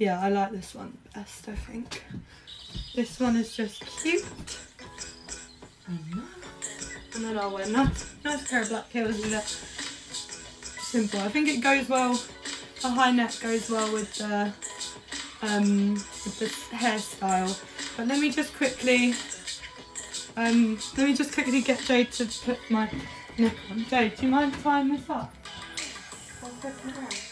yeah, I like this one best, I think. This one is just cute. And then I'll wear nice pair of black heels with it. Simple. I think it goes well, a high neck goes well with the hairstyle. But let me just quickly get Jade to put my neck on. Jade, do you mind tying this up? I'll put it around.